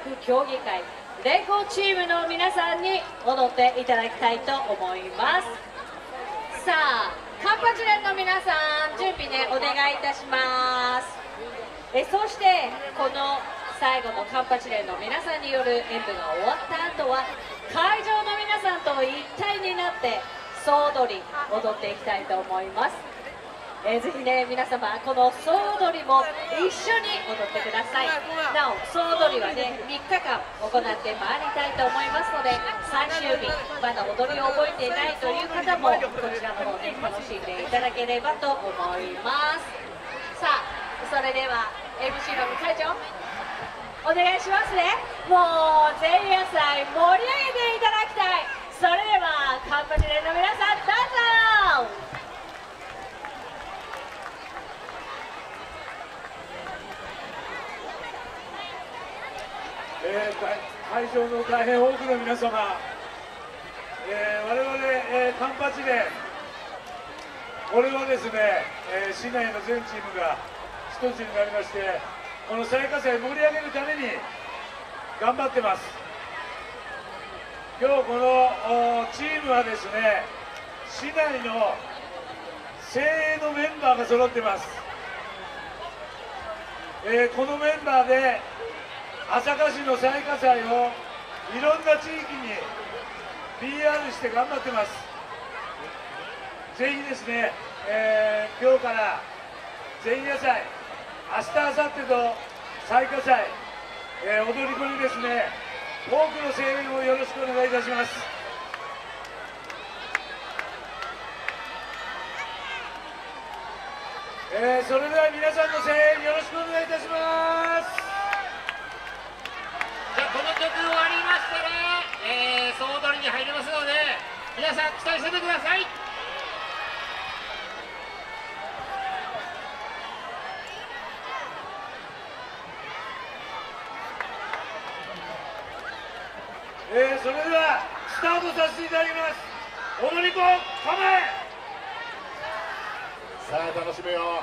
競技会連合チームの皆さんに踊っていただきたいと思います。さあ、カンパチ連の皆さん、準備ね、お願いいたします。そしてこの最後のカンパチ連の皆さんによる演舞が終わった後は、会場の皆さんと一体になって総踊り踊っていきたいと思います。ぜひね、皆様この総踊りも一緒に踊ってください。なお総踊りはね、3日間行ってまいりたいと思いますので、最終日まだ踊りを覚えていないという方もこちらの方で楽しんでいただければと思います。さあ、それでは MC の会長お願いしますね。もう前夜祭盛り上げていただきたい。それではカンパチ連の皆さん、どうぞ。 会場の大変多くの皆様、我々、カンパチ連、これはですね、市内の全チームが一つになりまして、この最下祭盛り上げるために頑張ってます。今日このチームはですね、市内の精鋭のメンバーが揃ってます。このメンバーで朝霞市の最下祭をいろんな地域に PR して頑張ってます。ぜひですね、今日から前夜祭、明日、明後日と最下祭、踊り子にですね、多くの声援をよろしくお願いいたします。それでは皆さんの声援よろしくお願いいたします。 じゃあこの曲終わりましたら、総踊りに入りますので、皆さん期待しててください。 それではスタートさせていただきます。踊り子構え。 さあ楽しめよ。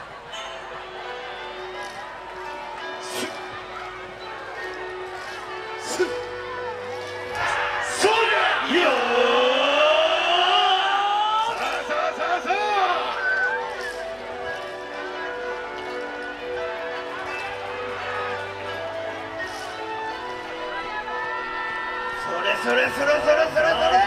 そうだよー。 さあさあさあさあ。 それそれそれそれそれそれ。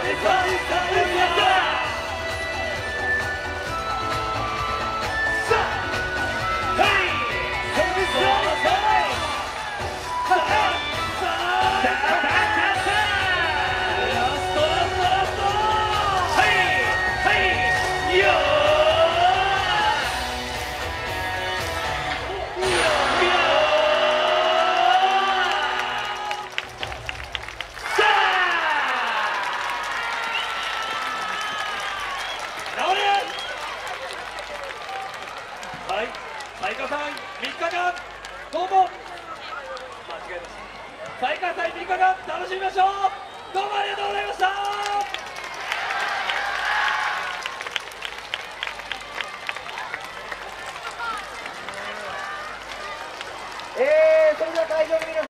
はい、最下祭3日間どうも間違えました。最下祭3日間楽しみましょう。どうもありがとうございました。 それでは会場の皆さん